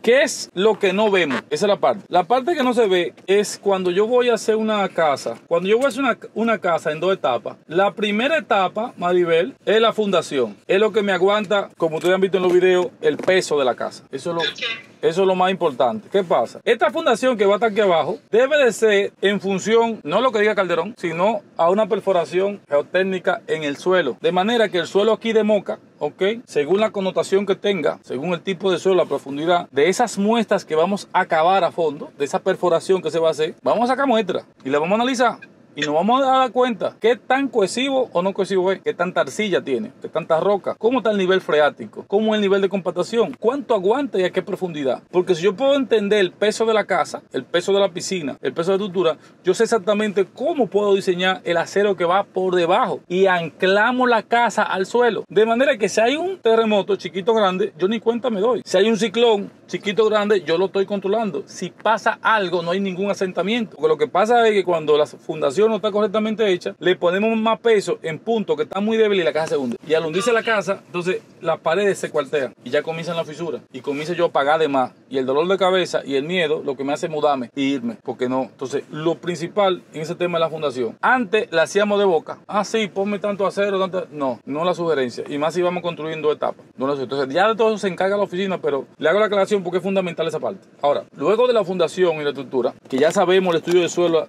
¿Qué es lo que no vemos? Esa es la parte. La parte que no se ve es cuando yo voy a hacer una casa. Cuando yo voy a hacer una casa en 2 etapas. La primera etapa, Maribel, es la fundación. Es lo que me aguanta, como ustedes han visto en los videos, el peso de la casa. Eso es lo más importante. ¿Qué pasa? Esta fundación que va a estar aquí abajo debe de ser en función, no a lo que diga Calderón, sino a una perforación geotécnica en el suelo. De manera que el suelo aquí de Moca, ¿ok? Según la connotación que tenga, según el tipo de suelo, la profundidad de esas muestras que vamos a cavar a fondo, de esa perforación que se va a hacer, vamos a sacar muestras y la vamos a analizar. Y nos vamos a dar cuenta qué tan cohesivo o no cohesivo es, qué tanta arcilla tiene, qué tanta roca, cómo está el nivel freático, cómo es el nivel de compactación, cuánto aguanta y a qué profundidad. Porque si yo puedo entender el peso de la casa, el peso de la piscina, el peso de la estructura, yo sé exactamente cómo puedo diseñar el acero que va por debajo y anclamos la casa al suelo. De manera que si hay un terremoto chiquito o grande, yo ni cuenta me doy. Si hay un ciclón chiquito o grande, yo lo estoy controlando. Si pasa algo, no hay ningún asentamiento. Porque lo que pasa es que cuando la fundación no está correctamente hecha, le ponemos más peso en puntos que están muy débiles y la casa se hunde. Y al hundirse la casa, entonces las paredes se cuartean y ya comienzan las fisuras. Y comienzo yo a pagar de más. Y el dolor de cabeza y el miedo lo que me hace mudarme y irme. Porque no. Entonces, lo principal en ese tema es la fundación. Antes la hacíamos de boca. Ah, sí, ponme tanto acero, tanto. No, no la sugerencia. Y más si vamos construyendo etapas. No entonces, ya de todo eso se encarga la oficina, pero le hago la aclaración porque es fundamental esa parte. Ahora, luego de la fundación y la estructura, que ya sabemos el estudio de suelo,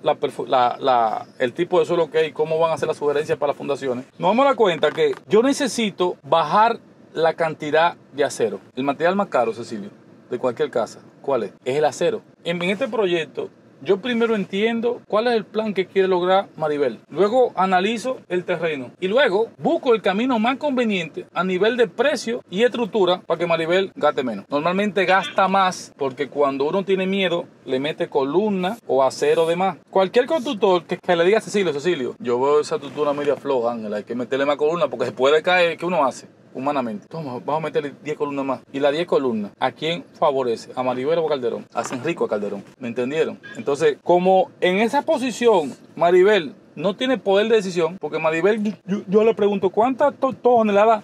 el tipo de suelo que hay, cómo van a ser las sugerencias para las fundaciones, nos vamos a dar cuenta que yo necesito bajar la cantidad de acero. El material más caro, Cecilio, de cualquier casa, ¿cuál es? Es el acero. En este proyecto, yo primero entiendo cuál es el plan que quiere lograr Maribel. Luego analizo el terreno. Y luego busco el camino más conveniente a nivel de precio y estructura para que Maribel gaste menos. Normalmente gasta más porque cuando uno tiene miedo, le mete columna o acero de más. Cualquier constructor que le diga a Cecilio, yo veo esa estructura media floja, Ángela, hay que meterle más columna porque se puede caer. ¿Qué uno hace? Humanamente. Toma, vamos a meterle 10 columnas más. Y las 10 columnas, ¿a quién favorece? ¿A Maribel o a Calderón? Hacen rico a Calderón. ¿Me entendieron? Entonces, como en esa posición, Maribel no tiene poder de decisión, porque Maribel, yo le pregunto, ¿cuántas toneladas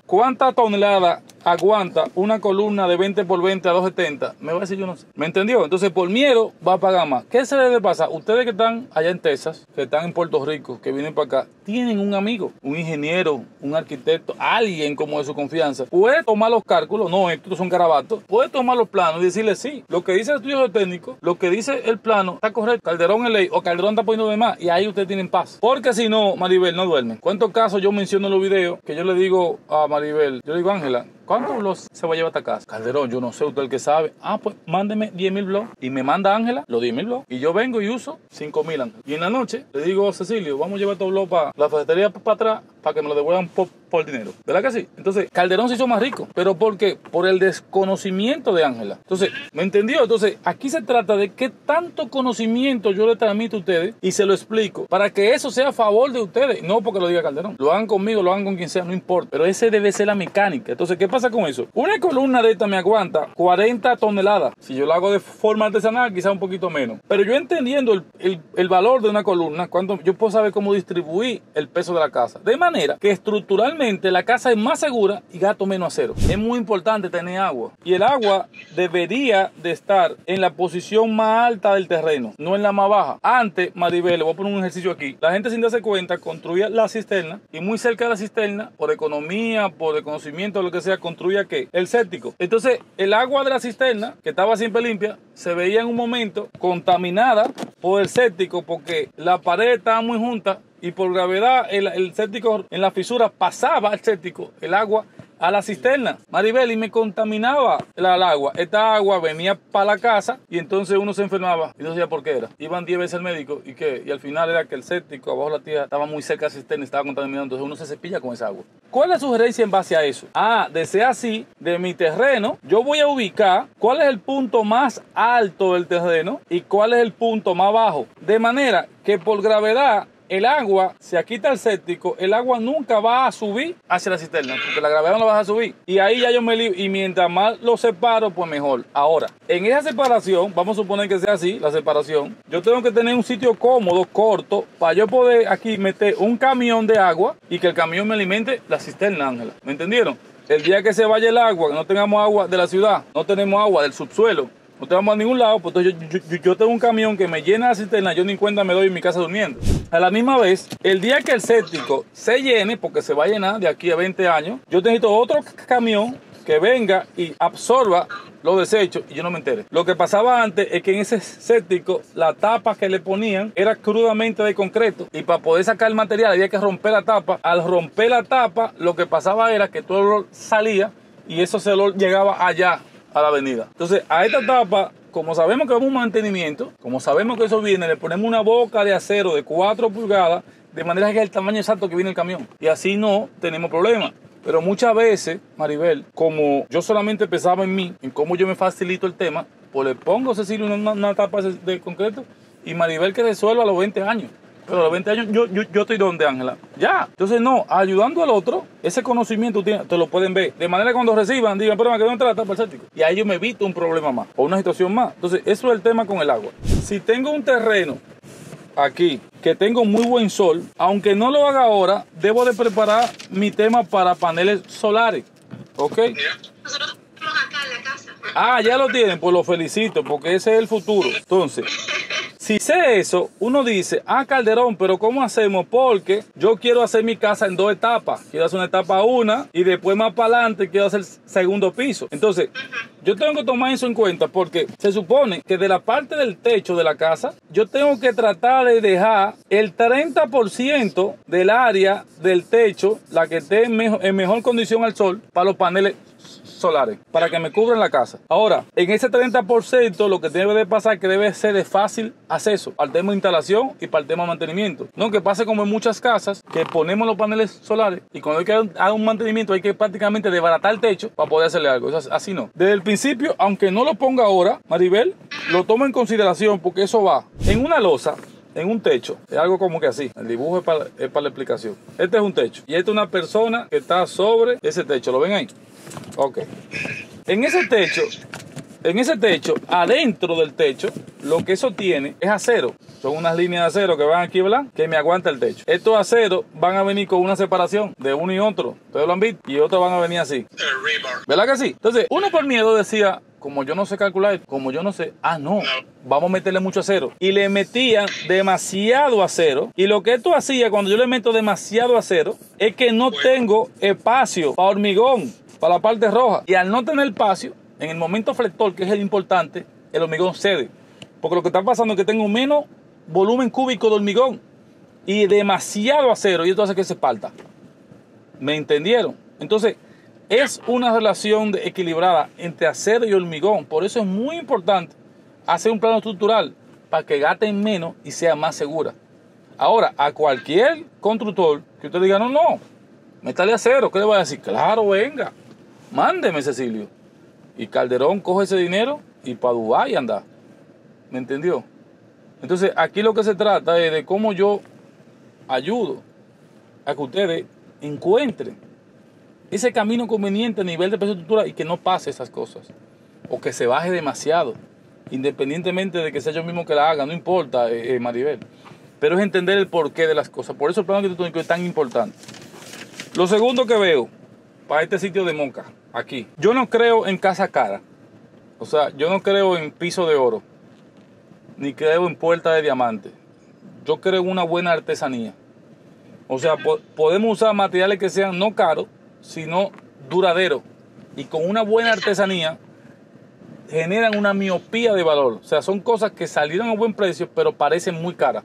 aguanta una columna de 20 por 20 a 270? Me va a decir, yo no sé. ¿Me entendió? Entonces, por miedo, va a pagar más. ¿Qué se debe pasar? Ustedes que están allá en Texas, que están en Puerto Rico, que vienen para acá, tienen un amigo, un ingeniero, un arquitecto, alguien como de su confianza. Puede tomar los cálculos, no, estos son garabatos, puede tomar los planos y decirle sí. Lo que dice el estudio técnico, lo que dice el plano, está correcto. Calderón es ley o Calderón está poniendo de más y ahí ustedes tienen paz. Porque si no, Maribel no duerme. ¿Cuántos casos yo menciono en los videos que yo le digo a Maribel? Yo le digo, Ángela, ¿cuántos blogs se va a llevar a esta casa? Calderón, yo no sé, usted el que sabe. Ah, pues mándeme 10,000 blogs. Y me manda Ángela los 10,000 blogs. Y yo vengo y uso 5,000, Ángela. Y en la noche le digo a Cecilio, vamos a llevar estos blogs para la ferretería para atrás para que me lo devuelvan por dinero. ¿Verdad que sí? Entonces, Calderón se hizo más rico. ¿Pero por qué? Por el desconocimiento de Ángela. Entonces, ¿me entendió? Entonces, aquí se trata de qué tanto conocimiento yo le transmito a ustedes y se lo explico para que eso sea a favor de ustedes. No porque lo diga Calderón. Lo hagan conmigo, lo hagan con quien sea, no importa. Pero ese debe ser la mecánica. Entonces, ¿qué pasa con eso? Una columna de esta me aguanta 40 toneladas. Si yo la hago de forma artesanal, quizá un poquito menos. Pero yo entendiendo el valor de una columna, cuando yo puedo saber cómo distribuir el peso de la casa. De manera que estructuralmente la casa es más segura y gasto menos acero. Es muy importante tener agua. Y el agua debería de estar en la posición más alta del terreno, no en la más baja. Antes, Maribel, le voy a poner un ejercicio aquí. La gente sin darse cuenta construía la cisterna y muy cerca de la cisterna, por economía, por desconocimiento, lo que sea, construía ¿qué? El séptico. Entonces, el agua de la cisterna, que estaba siempre limpia, se veía en un momento contaminada por el séptico porque la pared estaba muy junta y por gravedad el séptico en la fisura pasaba al séptico, el agua a la cisterna, Maribel, y me contaminaba el agua. Esta agua venía para la casa y entonces uno se enfermaba y no sabía por qué era. Iban 10 veces al médico y ¿qué? Y al final era que el séptico abajo de la tierra estaba muy cerca de la cisterna y estaba contaminado, entonces uno se cepilla con esa agua. ¿Cuál es la sugerencia en base a eso? De ser así, de mi terreno, yo voy a ubicar cuál es el punto más alto del terreno y cuál es el punto más bajo. De manera que por gravedad el agua, si aquí está el séptico, el agua nunca va a subir hacia la cisterna, porque la gravedad no la va a subir. Y ahí ya yo me libro, y mientras más lo separo, pues mejor. Ahora, en esa separación, vamos a suponer que sea así, la separación, yo tengo que tener un sitio cómodo, corto, para yo poder aquí meter un camión de agua y que el camión me alimente la cisterna, Ángela. ¿Me entendieron? El día que se vaya el agua, que no tengamos agua de la ciudad, no tenemos agua del subsuelo, no te vamos a ningún lado, pues entonces yo tengo un camión que me llena la cisterna, yo ni cuenta me doy en mi casa durmiendo. A la misma vez, el día que el séptico se llene, porque se va a llenar de aquí a 20 años, yo necesito otro camión que venga y absorba los desechos y yo no me entere. Lo que pasaba antes es que en ese séptico la tapa que le ponían era crudamente de concreto y para poder sacar el material había que romper la tapa. Al romper la tapa, lo que pasaba era que todo el olor salía y eso se olor llegaba allá a la avenida. Entonces, a esta tapa, como sabemos que vamos a un mantenimiento, como sabemos que eso viene, le ponemos una boca de acero de 4 pulgadas, de manera que es el tamaño exacto que viene el camión. Y así no tenemos problema. Pero muchas veces, Maribel, como yo solamente pensaba en mí, en cómo yo me facilito el tema, pues le pongo a Cecilio una tapa de concreto y Maribel que resuelva a los 20 años. Pero a los 20 años yo estoy donde, Ángela. Ya. Entonces, no, ayudando al otro, ese conocimiento te lo pueden ver. De manera que cuando reciban, digan, pero ¿qué dónde está la tapa del séptico? Y ahí yo me evito un problema más o una situación más. Entonces, eso es el tema con el agua. Si tengo un terreno aquí que tengo muy buen sol, aunque no lo haga ahora, debo de preparar mi tema para paneles solares. ¿Ok? Nosotros tenemos acá en la casa. Ah, ya lo tienen, pues lo felicito, porque ese es el futuro. Entonces, si sé eso, uno dice, Calderón, pero ¿cómo hacemos? Porque yo quiero hacer mi casa en 2 etapas. Quiero hacer una etapa 1 y después más para adelante quiero hacer el segundo piso. Entonces, yo tengo que tomar eso en cuenta porque se supone que de la parte del techo de la casa, yo tengo que tratar de dejar el 30% del área del techo, la que esté en mejor condición al sol, para los paneles solares, para que me cubran la casa. Ahora, en ese 30% lo que debe de pasar es que debe ser de fácil acceso al tema de instalación y para el tema de mantenimiento. No que pase como en muchas casas, que ponemos los paneles solares y cuando hay que hacer un mantenimiento hay que prácticamente desbaratar el techo para poder hacerle algo. Así no. Desde el principio, aunque no lo ponga ahora, Maribel, lo tomo en consideración porque eso va en una losa, en un techo, es algo como que así. El dibujo es para la explicación. Este es un techo y esta es una persona que está sobre ese techo. ¿Lo ven ahí? Ok. En ese techo, adentro del techo, lo que eso tiene es acero. Son unas líneas de acero que van aquí, ¿verdad? Que me aguanta el techo. Estos aceros van a venir con una separación de uno y otro. Ustedes lo han visto. Y otros van a venir así. ¿Verdad que sí? Entonces, uno por miedo decía, como yo no sé calcular, como yo no sé, no, vamos a meterle mucho acero. Y le metían demasiado acero. Y lo que esto hacía cuando yo le meto demasiado acero es que no tengo espacio para hormigón, para la parte roja. Y al no tener espacio, en el momento flector, que es el importante, el hormigón cede. Porque lo que está pasando es que tengo menos volumen cúbico de hormigón y demasiado acero. Y esto hace que se parta. ¿Me entendieron? Entonces, es una relación equilibrada entre acero y hormigón. Por eso es muy importante hacer un plano estructural para que gasten menos y sea más segura. Ahora, a cualquier constructor que usted diga, no, métale acero, ¿qué le va a decir? Claro, venga, mándeme, Cecilio. Y Calderón coge ese dinero y para Dubái anda. ¿Me entendió? Entonces, aquí lo que se trata es de cómo yo ayudo a que ustedes encuentren ese camino conveniente a nivel de estructura y que no pase esas cosas. O que se baje demasiado. Independientemente de que sea yo mismo que la haga, no importa, Maribel. Pero es entender el porqué de las cosas. Por eso el plano arquitectónico es tan importante. Lo segundo que veo para este sitio de Moca, aquí. Yo no creo en casa cara. O sea, yo no creo en piso de oro. Ni creo en puerta de diamante. Yo creo en una buena artesanía. O sea, podemos usar materiales que sean no caros, sino duraderos. Y con una buena artesanía generan una miopía de valor. O sea, son cosas que salieron a buen precio, pero parecen muy caras.